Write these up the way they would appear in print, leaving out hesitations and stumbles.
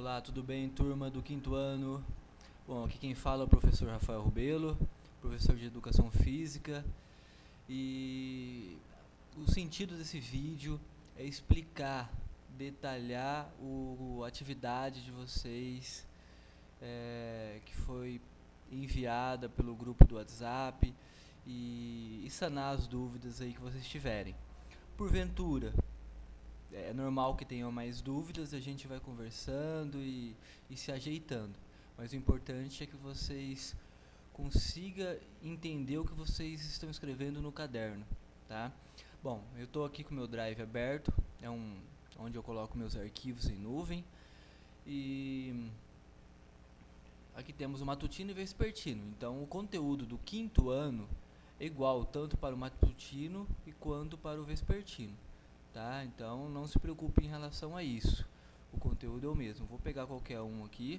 Olá, tudo bem, turma do quinto ano? Bom, aqui quem fala é o professor Rafael Rubelo, professor de Educação Física, e o sentido desse vídeo é explicar, detalhar a atividade de vocês que foi enviada pelo grupo do WhatsApp e sanar as dúvidas aí que vocês tiverem. Porventura, é normal que tenham mais dúvidas, a gente vai conversando e se ajeitando. Mas o importante é que vocês consigam entender o que vocês estão escrevendo no caderno, tá? Bom, eu estou aqui com o meu Drive aberto, onde eu coloco meus arquivos em nuvem. E aqui temos o matutino e vespertino. Então o conteúdo do quinto ano é igual tanto para o matutino e quanto para o vespertino. Tá? Então não se preocupe em relação a isso. O conteúdo é o mesmo. Vou pegar qualquer um aqui.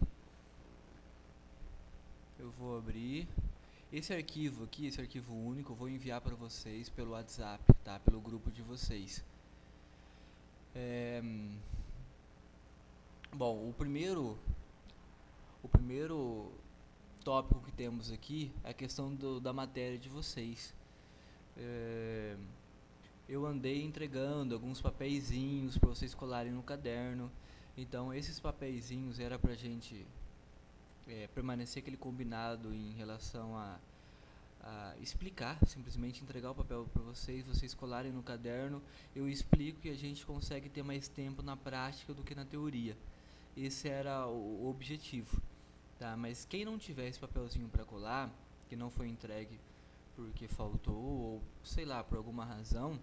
Eu vou abrir. Esse arquivo aqui, esse arquivo único, eu vou enviar para vocês pelo WhatsApp, tá? Pelo grupo de vocês. Bom, o primeiro tópico que temos aqui é a questão da matéria de vocês. Eu andei entregando alguns papeizinhos para vocês colarem no caderno. Então esses papeizinhos era pra gente permanecer aquele combinado em relação a explicar, simplesmente entregar o papel para vocês colarem no caderno. Eu explico e a gente consegue ter mais tempo na prática do que na teoria. Esse era o objetivo, tá? Mas quem não tiver esse papelzinho para colar, que não foi entregue porque faltou ou sei lá, por alguma razão,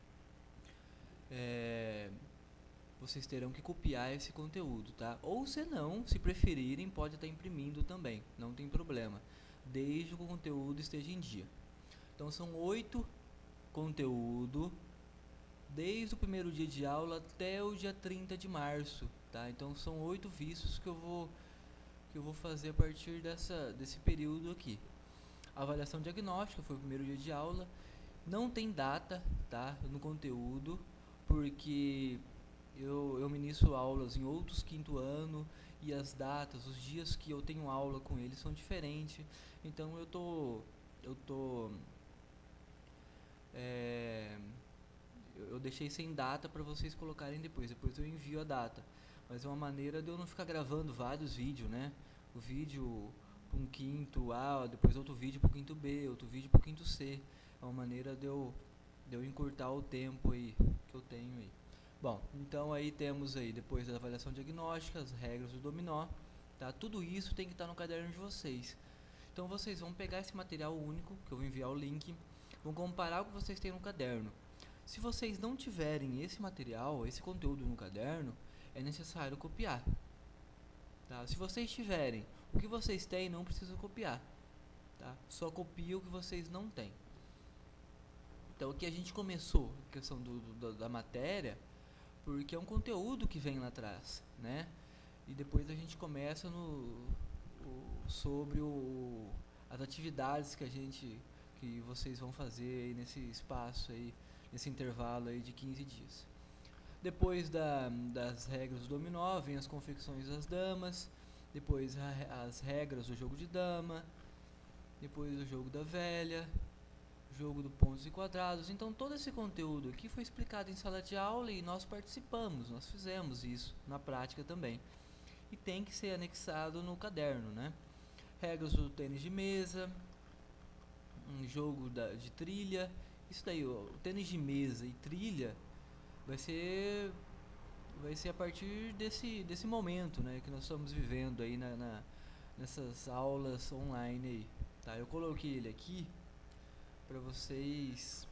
vocês terão que copiar esse conteúdo, tá? Ou se não, se preferirem, pode estar imprimindo também, não tem problema, desde que o conteúdo esteja em dia. Então são 8 conteúdos, desde o primeiro dia de aula até o dia 30 de março, tá? Então são 8 vistos que eu vou fazer a partir desse período aqui. A avaliação diagnóstica foi o primeiro dia de aula, não tem data, tá? No conteúdo, porque eu ministro aulas em outros quinto ano e as datas, os dias que eu tenho aula com eles são diferentes. Então eu deixei sem data para vocês colocarem depois eu envio a data. Mas é uma maneira de eu não ficar gravando vários vídeos, né? O vídeo para um quinto A, depois outro vídeo para o quinto B, outro vídeo para o quinto C. É uma maneira de eu encurtar o tempo aí que eu tenho aí. Bom, então aí temos aí, depois da avaliação diagnóstica, as regras do dominó, tá? Tudo isso tem que estar no caderno de vocês. Então vocês vão pegar esse material único, que eu vou enviar o link, vão comparar o que vocês têm no caderno. Se vocês não tiverem esse material, esse conteúdo no caderno, é necessário copiar, tá? Se vocês tiverem o que vocês têm, não precisa copiar, tá? Só copia o que vocês não têm. Então aqui a gente começou a questão da matéria, porque é um conteúdo que vem lá atrás, né? E depois a gente começa sobre as atividades que vocês vão fazer aí nesse espaço aí, nesse intervalo aí de 15 dias. Depois das regras do dominó, vem as confecções das damas, depois as regras do jogo de dama, depois o jogo da velha, jogo do pontos e quadrados. Então todo esse conteúdo aqui foi explicado em sala de aula e nós participamos, nós fizemos isso na prática também. E tem que ser anexado no caderno, né? Regras do tênis de mesa, um jogo de trilha. Isso daí, o tênis de mesa e trilha vai ser a partir desse momento, né, que nós estamos vivendo aí nessas aulas online aí, tá? Eu coloquei ele aqui para vocês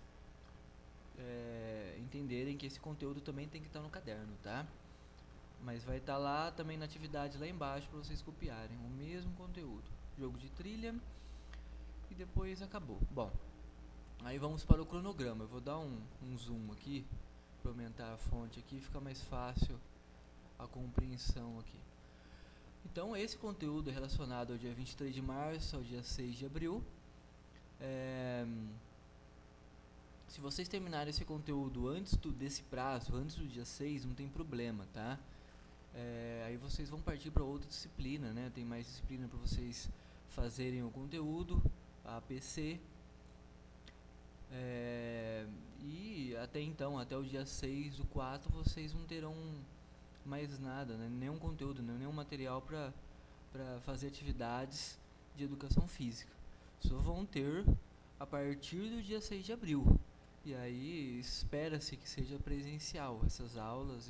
entenderem que esse conteúdo também tem que estar no caderno, tá? Mas vai estar lá também na atividade lá embaixo para vocês copiarem o mesmo conteúdo. Jogo de trilha e depois acabou. Bom, aí vamos para o cronograma. Eu vou dar um zoom aqui para aumentar a fonte aqui, fica mais fácil a compreensão aqui. Então esse conteúdo é relacionado ao dia 23 de março ao dia 6 de abril. Se vocês terminarem esse conteúdo antes desse prazo, antes do dia 6, não tem problema, tá? Aí vocês vão partir para outra disciplina, né? Tem mais disciplina para vocês fazerem o conteúdo, a APC. E até então, até o dia 6/4, vocês não terão mais nada, né? Nenhum conteúdo, né? Nenhum material para fazer atividades de educação física. Só vão ter a partir do dia 6 de abril. E aí espera-se que seja presencial essas aulas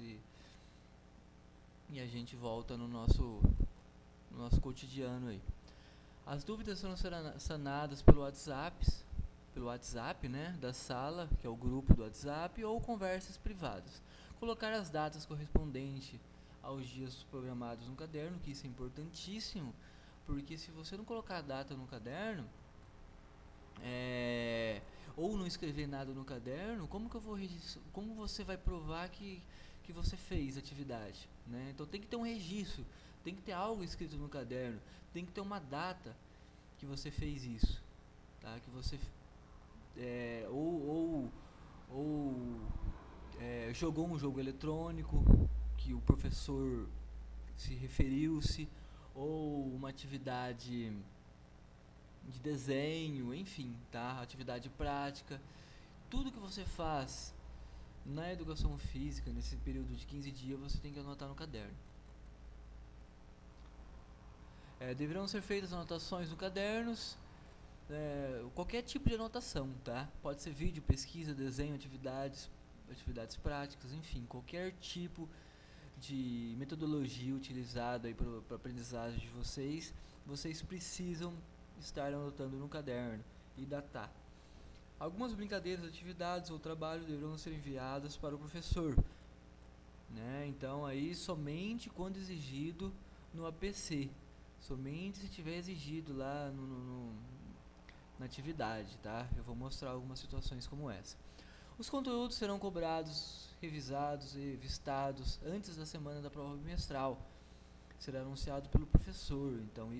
e a gente volta no nosso cotidiano aí. As dúvidas serão sanadas pelo WhatsApp, né, da sala, que é o grupo do WhatsApp, ou conversas privadas. Colocar as datas correspondentes aos dias programados no caderno, que isso é importantíssimo, porque se você não colocar a data no caderno, ou não escrever nada no caderno, como você vai provar que você fez atividade, né? Então tem que ter um registro, tem que ter algo escrito no caderno, tem que ter uma data que você fez isso, tá? Que você jogou um jogo eletrônico que o professor se referiu-se, ou uma atividade de desenho, enfim, tá? Atividade prática. Tudo que você faz na educação física, nesse período de 15 dias, você tem que anotar no caderno. Deverão ser feitas anotações no cadernos, qualquer tipo de anotação, tá? Pode ser vídeo, pesquisa, desenho, atividades práticas, enfim, qualquer tipo de metodologia utilizada para a aprendizagem de vocês, vocês precisam estar anotando no caderno e datar. Algumas brincadeiras, atividades ou trabalho deverão ser enviadas para o professor, né? Então aí somente quando exigido no APC, somente se tiver exigido lá na atividade, tá? Eu vou mostrar algumas situações como essa. Os conteúdos serão cobrados, revisados e vistados antes da semana da prova bimestral. Será anunciado pelo professor. Então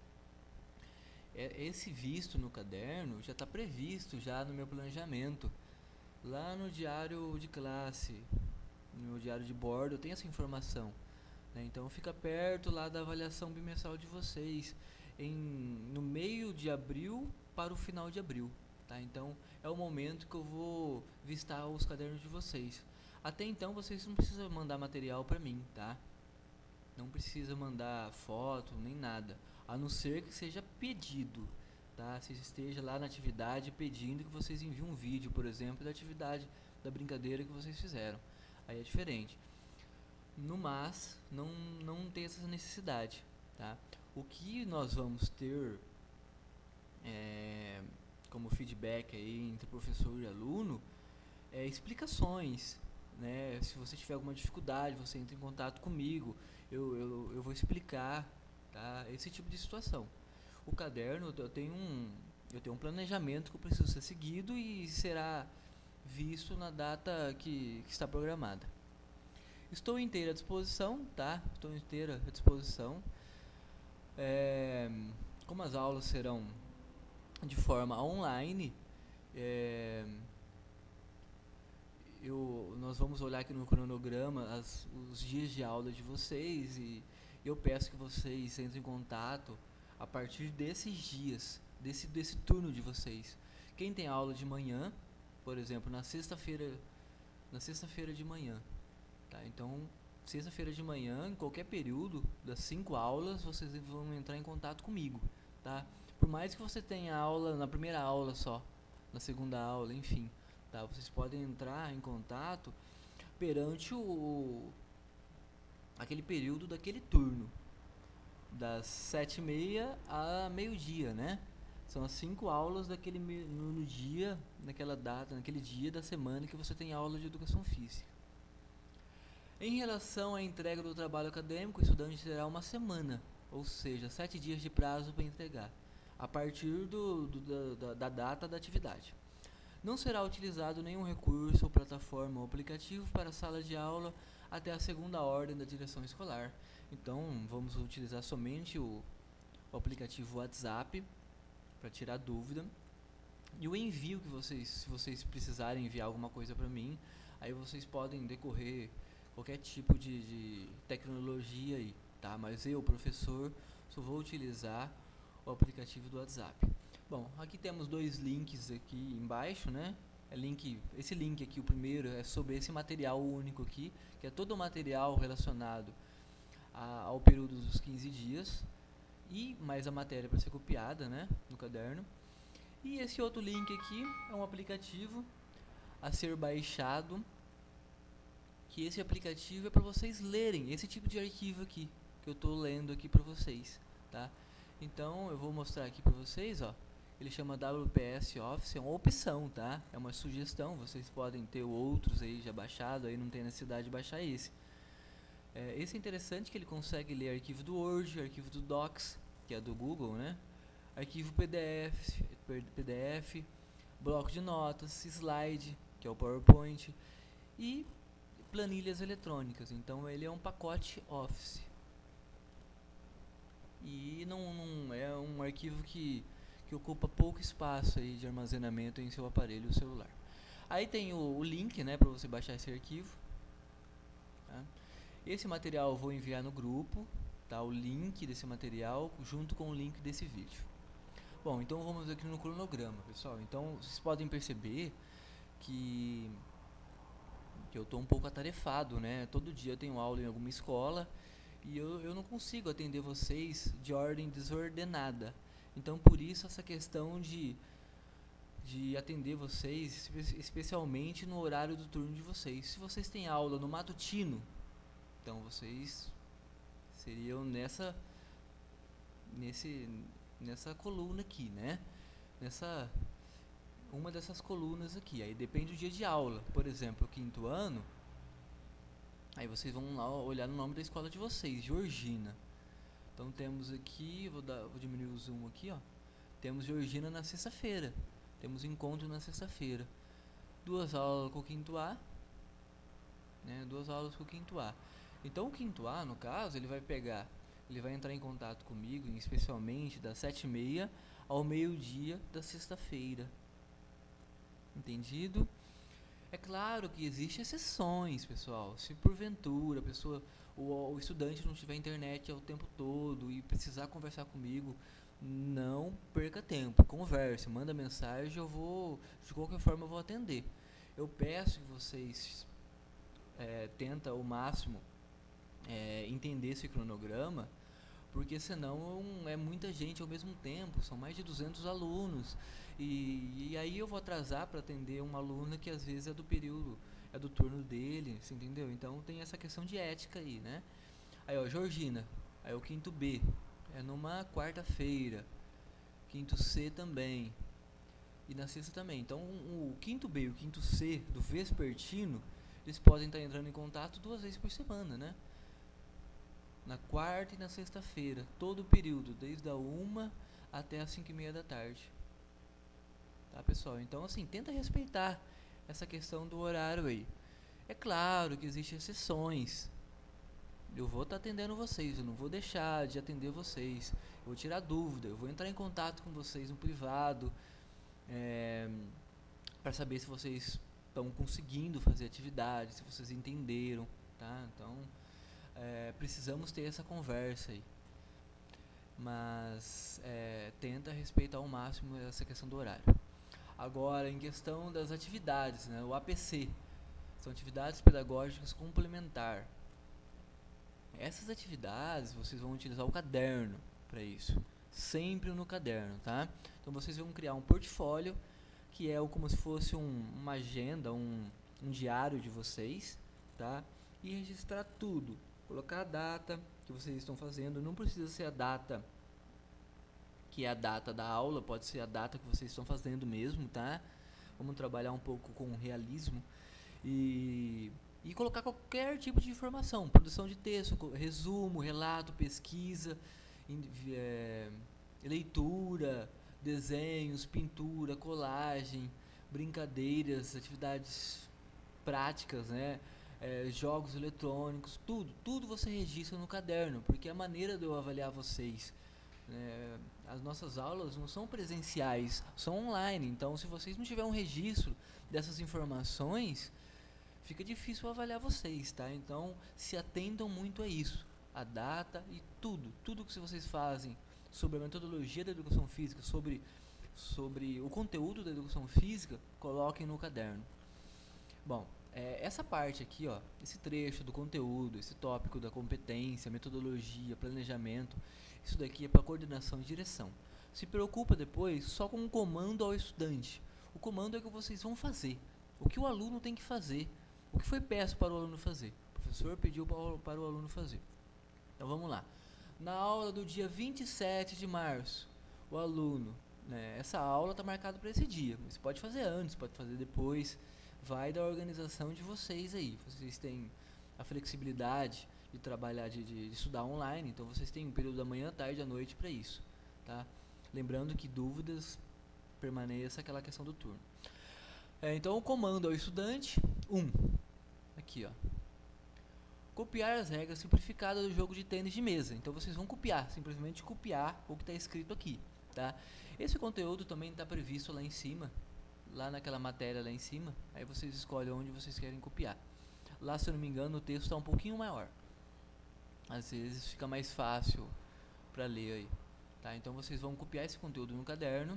esse visto no caderno já está previsto já no meu planejamento. Lá no diário de classe, no meu diário de bordo, eu tenho essa informação, né? Então fica perto lá da avaliação bimestral de vocês, no meio de abril para o final de abril, tá? Então é o momento que eu vou vistar os cadernos de vocês. Até então vocês não precisam mandar material para mim, tá? Não precisa mandar foto nem nada, a não ser que seja pedido, tá? Se esteja lá na atividade pedindo que vocês enviem um vídeo, por exemplo, da atividade, da brincadeira que vocês fizeram, aí é diferente. No mas, não tem essa necessidade, tá? O que nós vamos ter como feedback aí entre professor e aluno explicações, né? Se você tiver alguma dificuldade, você entra em contato comigo, eu vou explicar, tá? Esse tipo de situação. O caderno, eu tenho um planejamento que eu preciso ser seguido e será visto na data que está programada. Estou inteira à disposição, tá? Estou inteira à disposição. Como as aulas serão de forma online, nós vamos olhar aqui no cronograma os dias de aula de vocês e eu peço que vocês entrem em contato a partir desses dias, desse turno de vocês. Quem tem aula de manhã, por exemplo, na sexta-feira de manhã, tá? Então, sexta-feira de manhã, em qualquer período das 5 aulas, vocês vão entrar em contato comigo, tá? Por mais que você tenha aula na primeira aula só, na segunda aula, enfim, tá? Vocês podem entrar em contato perante aquele período daquele turno, das 7h30 a meio-dia, né? São as 5 aulas no dia, naquela data, naquele dia da semana que você tem aula de educação física. Em relação à entrega do trabalho acadêmico, o estudante terá uma semana, ou seja, 7 dias de prazo para entregar, a partir da data da atividade. Não será utilizado nenhum recurso ou plataforma ou aplicativo para a sala de aula até a segunda ordem da direção escolar. Então, vamos utilizar somente o aplicativo WhatsApp para tirar dúvida. E o envio se vocês precisarem enviar alguma coisa para mim, aí vocês podem decorrer qualquer tipo de tecnologia aí, tá? Mas eu, professor, só vou utilizar o aplicativo do WhatsApp. Bom, aqui temos dois links aqui embaixo, né? Esse link aqui, o primeiro, é sobre esse material único aqui, que é todo o material relacionado ao período dos 15 dias e mais a matéria para ser copiada, né, no caderno. E esse outro link aqui é um aplicativo a ser baixado, que esse aplicativo é para vocês lerem esse tipo de arquivo aqui que eu estou lendo aqui para vocês, tá? Então eu vou mostrar aqui para vocês, ó. Ele chama WPS Office, é uma opção, tá? É uma sugestão, vocês podem ter outros aí já baixado, aí não tem necessidade de baixar esse. Esse é interessante que ele consegue ler arquivo do Word, arquivo do Docs, que é do Google, né? Arquivo PDF, bloco de notas, slide, que é o PowerPoint, e planilhas eletrônicas. Então ele é um pacote Office. E não é um arquivo que ocupa pouco espaço aí de armazenamento em seu aparelho celular. Aí tem o link, né, para você baixar esse arquivo. Tá? Esse material eu vou enviar no grupo, tá? O link desse material junto com o link desse vídeo. Bom, então vamos aqui no cronograma, pessoal. Então vocês podem perceber que eu estou um pouco atarefado, né? Todo dia eu tenho aula em alguma escola e eu não consigo atender vocês de ordem desordenada. Então por isso essa questão de atender vocês, especialmente no horário do turno de vocês. Se vocês têm aula no matutino, então vocês seriam nessa coluna aqui, né? Uma dessas colunas aqui. Aí depende do dia de aula. Por exemplo, o quinto ano, aí vocês vão lá olhar no nome da escola de vocês, Georgina. Então temos aqui, vou diminuir o zoom aqui, ó. Temos Georgina na sexta-feira. Temos encontro na sexta-feira. 2 aulas com o quinto A, né? 2 aulas com o quinto A. Então o quinto A, no caso, ele vai entrar em contato comigo, especialmente das 7h30 ao meio-dia da sexta-feira. Entendido? É claro que existem exceções, pessoal. Se porventura o estudante não tiver internet o tempo todo e precisar conversar comigo, não perca tempo, converse, manda mensagem, de qualquer forma eu vou atender. Eu peço que vocês tentem ao máximo entender esse cronograma, porque senão é muita gente ao mesmo tempo, são mais de 200 alunos, e aí eu vou atrasar para atender uma aluna que às vezes é do período, é do turno dele, você entendeu? Então tem essa questão de ética aí, né? Aí ó, Georgina, aí o quinto B, é numa quarta-feira, quinto C também, e na sexta também. Então o quinto B e o quinto C do vespertino, eles podem estar entrando em contato 2 vezes por semana, né? Na quarta e na sexta-feira, todo o período, desde a 1 até as 5h30 da tarde. Tá, pessoal? Então, assim, tenta respeitar essa questão do horário aí. É claro que existem exceções. Eu vou estar atendendo vocês, eu não vou deixar de atender vocês. Eu vou tirar dúvida, eu vou entrar em contato com vocês no privado, para saber se vocês estão conseguindo fazer atividade, se vocês entenderam, tá? Então, precisamos ter essa conversa aí, mas tenta respeitar ao máximo essa questão do horário. Agora, em questão das atividades, né, o APC, são atividades pedagógicas complementar. Essas atividades vocês vão utilizar o caderno para isso, sempre no caderno, tá? Então vocês vão criar um portfólio, que é como se fosse uma agenda, um diário de vocês, tá? E registrar tudo. Colocar a data que vocês estão fazendo, não precisa ser a data que é a data da aula, pode ser a data que vocês estão fazendo mesmo, tá? Vamos trabalhar um pouco com realismo e colocar qualquer tipo de informação, produção de texto, resumo, relato, pesquisa, leitura, desenhos, pintura, colagem, brincadeiras, atividades práticas, né? Jogos eletrônicos, tudo você registra no caderno, porque é a maneira de eu avaliar vocês. As nossas aulas não são presenciais, são online, então se vocês não tiverem um registro dessas informações, fica difícil avaliar vocês, tá? Então se atendam muito a isso, a data e tudo que vocês fazem sobre a metodologia da educação física, sobre o conteúdo da educação física, coloquem no caderno. Bom, essa parte aqui, ó, esse trecho do conteúdo, esse tópico da competência, metodologia, planejamento, isso daqui é para coordenação e direção. Se preocupa depois só com um comando ao estudante. O comando é o que vocês vão fazer, o que o aluno tem que fazer, o que foi peço para o aluno fazer. O professor pediu para o aluno fazer. Então vamos lá. Na aula do dia 27 de março, o aluno, né, essa aula está marcada para esse dia. Você pode fazer antes, pode fazer depois. Vai da organização de vocês aí. Vocês têm a flexibilidade de trabalhar, de estudar online, então vocês têm um período da manhã, tarde e à noite para isso, tá? Lembrando que dúvidas, permaneça aquela questão do turno. Então o comando ao estudante, aqui ó, copiar as regras simplificadas do jogo de tênis de mesa. Então vocês vão copiar, simplesmente copiar o que está escrito aqui, tá? Esse conteúdo também está previsto lá em cima, lá naquela matéria lá em cima, aí vocês escolhem onde vocês querem copiar. Lá, se eu não me engano, o texto está um pouquinho maior. Às vezes fica mais fácil para ler aí, tá? Então vocês vão copiar esse conteúdo no caderno.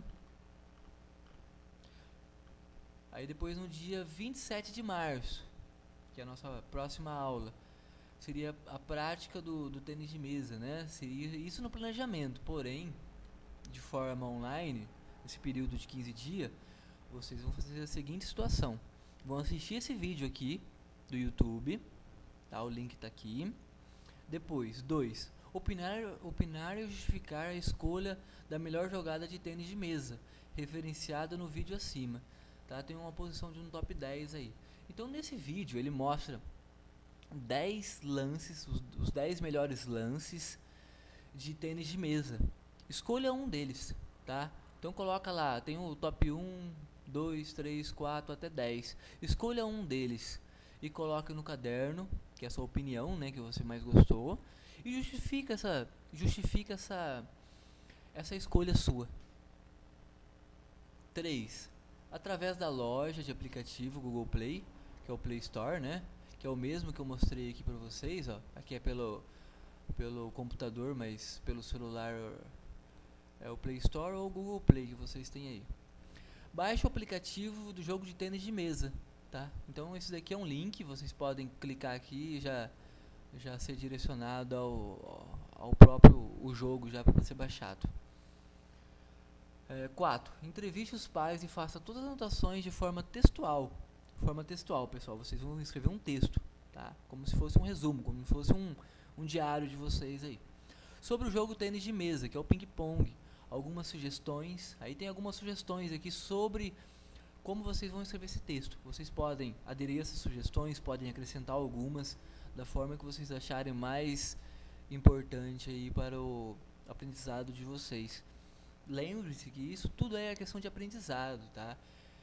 Aí depois no dia 27 de março, que é a nossa próxima aula, seria a prática do tênis de mesa, né? Seria isso no planejamento, porém, de forma online, nesse período de 15 dias, vocês vão fazer a seguinte situação. Vão assistir esse vídeo aqui do YouTube, tá? O link está aqui. Depois, 2. Opinar e justificar a escolha da melhor jogada de tênis de mesa, referenciada no vídeo acima, tá? Tem uma posição de um top 10 aí. Então nesse vídeo ele mostra 10 lances, os 10 melhores lances de tênis de mesa. Escolha um deles, tá? Então coloca lá, tem o top 1, 2, 3, 4 até 10. Escolha um deles e coloque no caderno, que é a sua opinião, né, que você mais gostou, e justifica essa escolha sua. 3. Através da loja de aplicativo Google Play, que é o Play Store, né, que é o mesmo que eu mostrei aqui para vocês, ó. Aqui é pelo computador, mas pelo celular é o Play Store ou o Google Play que vocês têm aí. Baixe o aplicativo do jogo de tênis de mesa, tá? Então esse daqui é um link, vocês podem clicar aqui e já ser direcionado ao próprio jogo já para ser baixado. 4. Entreviste os pais e faça todas as anotações de forma textual. Pessoal, vocês vão escrever um texto, tá? Como se fosse um resumo, como se fosse um diário de vocês aí. Sobre o jogo tênis de mesa, que é o ping-pong, algumas sugestões. Aí tem algumas sugestões aqui sobre como vocês vão escrever esse texto. Vocês podem aderir a essas sugestões, podem acrescentar algumas da forma que vocês acharem mais importante aí para o aprendizado de vocês. Lembre-se que isso tudo é questão de aprendizado, tá?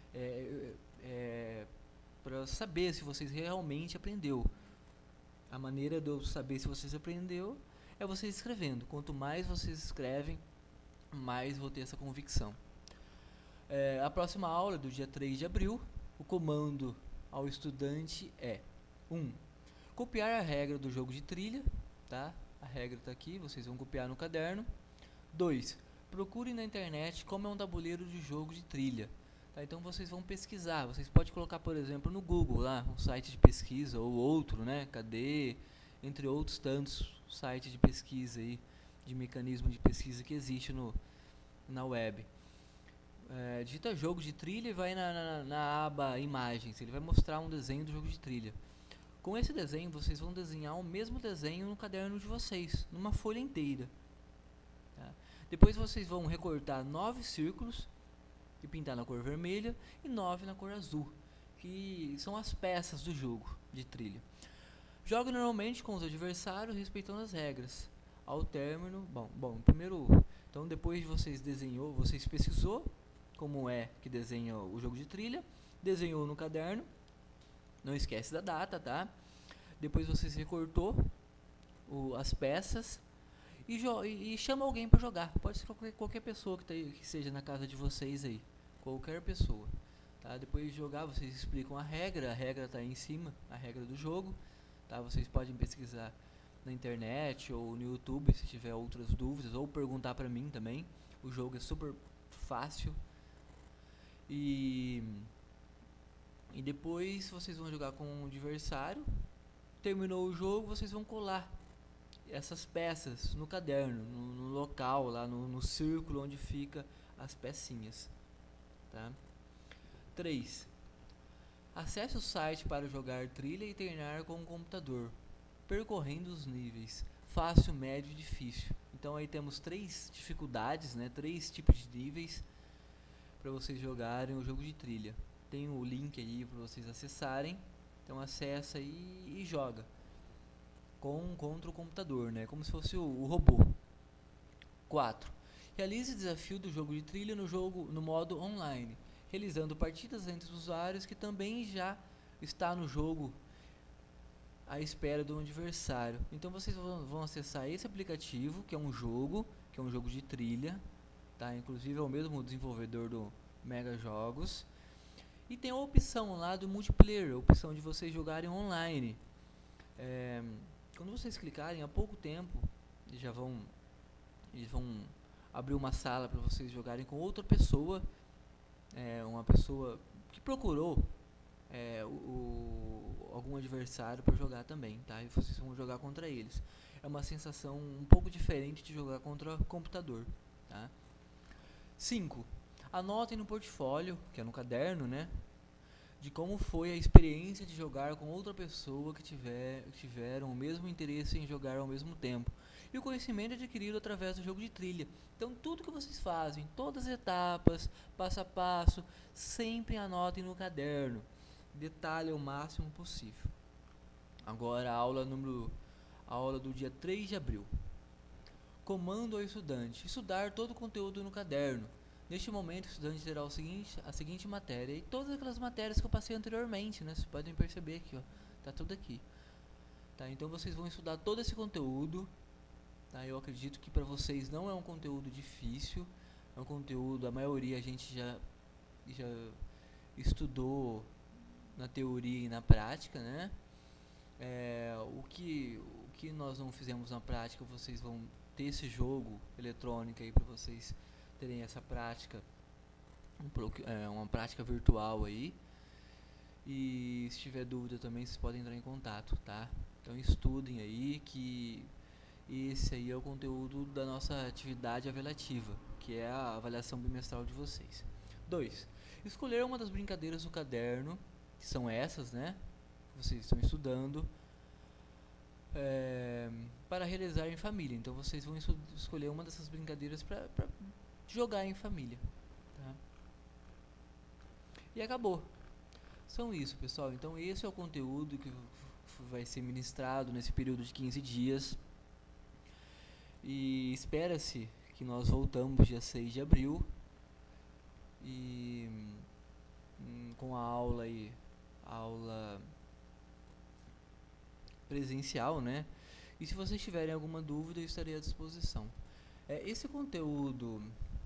Para saber se vocês realmente aprendeu. A maneira de eu saber se vocês aprendeu é vocês escrevendo. Quanto mais vocês escrevem, mais vou ter essa convicção. A próxima aula, do dia 3 de abril, o comando ao estudante é 1. Copiar a regra do jogo de trilha, tá? A regra está aqui, vocês vão copiar no caderno. 2. Procure na internet como é um tabuleiro de jogo de trilha. Tá? Então vocês vão pesquisar, vocês podem colocar, por exemplo, no Google lá, um site de pesquisa ou outro, né? KD, entre outros tantos sites de pesquisa aí, de mecanismo de pesquisa que existe na web. Digita jogo de trilha e vai na aba imagens, ele vai mostrar um desenho do jogo de trilha. Com esse desenho vocês vão desenhar o mesmo desenho no caderno de vocês, numa folha inteira. Tá? Depois vocês vão recortar 9 círculos e pintar na cor vermelha e 9 na cor azul, que são as peças do jogo de trilha. Jogue normalmente com os adversários, respeitando as regras. Ao término, então depois de vocês pesquisou como é que desenha o jogo de trilha, desenhou no caderno, não esquece da data, tá? Depois vocês recortou as peças e chama alguém para jogar. Pode ser qualquer pessoa que seja na casa de vocês aí, qualquer pessoa, tá? Depois de jogar, vocês explicam a regra está aí em cima, a regra do jogo, tá? Vocês podem pesquisar na internet ou no YouTube se tiver outras dúvidas, ou perguntar pra mim também. O jogo é super fácil. E depois vocês vão jogar com um adversário. Terminou o jogo, vocês vão colar essas peças no caderno, no local, lá no círculo onde fica as pecinhas, tá? 3. Acesse o site para jogar trilha e treinar com o computador, percorrendo os níveis fácil, médio e difícil. Então aí temos 3 dificuldades, né? 3 tipos de níveis para vocês jogarem o jogo de trilha. Tem o link aí para vocês acessarem. Então acessa aí e joga contra o computador, né? Como se fosse o robô. 4. Realize o desafio do jogo de trilha no modo online, realizando partidas entre os usuários que também já está no jogo à espera do adversário. Então vocês vão acessar esse aplicativo, que é um jogo de trilha, tá? Inclusive é o mesmo desenvolvedor do Mega Jogos. E tem a opção lá do multiplayer, a opção de vocês jogarem online. Quando vocês clicarem, há pouco tempo eles vão abrir uma sala para vocês jogarem com outra pessoa, uma pessoa que procurou algum adversário para jogar também, tá? E vocês vão jogar contra eles. É uma sensação um pouco diferente de jogar contra computador, tá? 5. Anotem no portfólio, que é no caderno, né? De como foi a experiência de jogar com outra pessoa que tiveram o mesmo interesse em jogar ao mesmo tempo. E o conhecimento adquirido através do jogo de trilha. Então tudo que vocês fazem, todas as etapas, passo a passo, sempre anotem no caderno. Detalhe o máximo possível. Agora a aula do dia 3 de abril. Comando ao estudante: estudar todo o conteúdo no caderno. Neste momento, o estudante terá a seguinte matéria e todas aquelas matérias que eu passei anteriormente, né? Vocês podem perceber aqui, ó, tá tudo aqui. Tá? Então vocês vão estudar todo esse conteúdo. Tá? Eu acredito que para vocês não é um conteúdo difícil, é um conteúdo, a maioria a gente já estudou na teoria e na prática, né? O que nós não fizemos na prática, vocês vão ter esse jogo eletrônico aí para vocês terem essa prática, uma prática virtual aí. E se tiver dúvida também, vocês podem entrar em contato, tá? Então estudem aí, que esse aí é o conteúdo da nossa atividade avaliativa, que é a avaliação bimestral de vocês. 2. Escolher uma das brincadeiras do caderno, que são essas, né? Que vocês estão estudando, para realizar em família. Então vocês vão escolher uma dessas brincadeiras para jogar em família, tá? E acabou. São isso, pessoal. Então esse é o conteúdo que vai ser ministrado nesse período de 15 dias. E espera-se que nós voltamos dia 6 de abril e com a aula presencial, né? E se vocês tiverem alguma dúvida, eu estarei à disposição. Esse conteúdo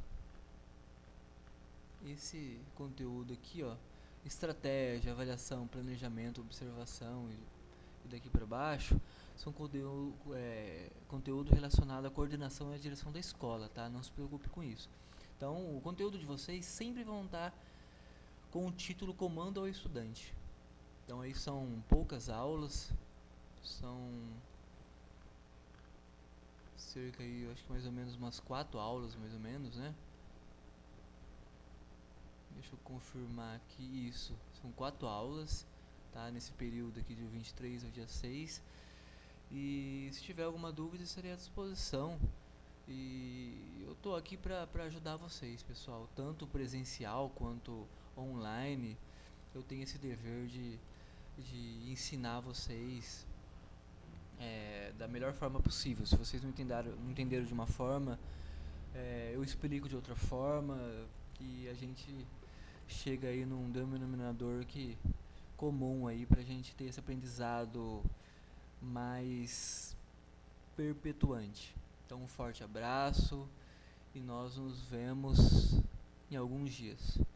aqui, ó, estratégia, avaliação, planejamento, observação e daqui para baixo, são conteúdo relacionado à coordenação e à direção da escola, tá? Não se preocupe com isso. Então, o conteúdo de vocês sempre vão estar com o título Comando ao Estudante. Então, aí são poucas aulas, são cerca aí, eu acho que mais ou menos umas 4 aulas, mais ou menos, né? Deixa eu confirmar aqui, isso, são 4 aulas, tá? Nesse período aqui de 23 ao dia 6. E se tiver alguma dúvida, estarei à disposição. E eu tô aqui para ajudar vocês, pessoal, tanto presencial quanto online. Eu tenho esse dever de ensinar vocês da melhor forma possível. Se vocês não entenderam de uma forma, eu explico de outra forma e a gente chega aí num denominador comum aí pra gente ter esse aprendizado mais perpetuante. Então um forte abraço e nós nos vemos em alguns dias.